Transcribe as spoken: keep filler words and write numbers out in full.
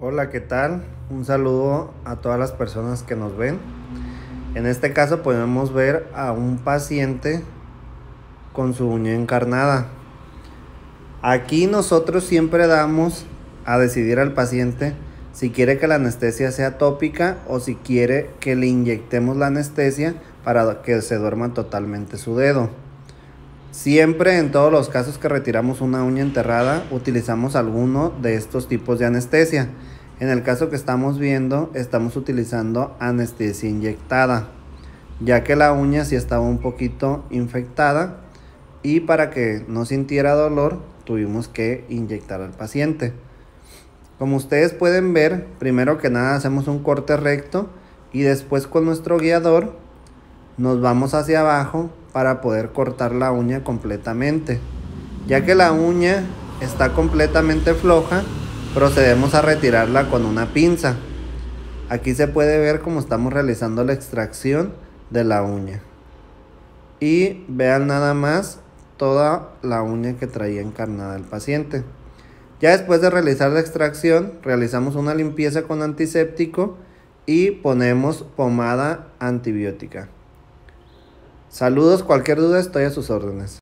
Hola, ¿qué tal? Un saludo a todas las personas que nos ven. En este caso podemos ver a un paciente con su uña encarnada. Aquí nosotros siempre damos a decidir al paciente si quiere que la anestesia sea tópica o si quiere que le inyectemos la anestesia para que se duerma totalmente su dedo. Siempre, en todos los casos que retiramos una uña enterrada, utilizamos alguno de estos tipos de anestesia. En el caso que estamos viendo, estamos utilizando anestesia inyectada, ya que la uña sí estaba un poquito infectada y para que no sintiera dolor tuvimos que inyectar al paciente. Como ustedes pueden ver, primero que nada hacemos un corte recto y después con nuestro guiador nos vamos hacia abajo para poder cortar la uña completamente. Ya que la uña está completamente floja, procedemos a retirarla con una pinza. Aquí se puede ver cómo estamos realizando la extracción de la uña. Y vean nada más toda la uña que traía encarnada el paciente. Ya después de realizar la extracción, realizamos una limpieza con antiséptico y ponemos pomada antibiótica. Saludos, cualquier duda estoy a sus órdenes.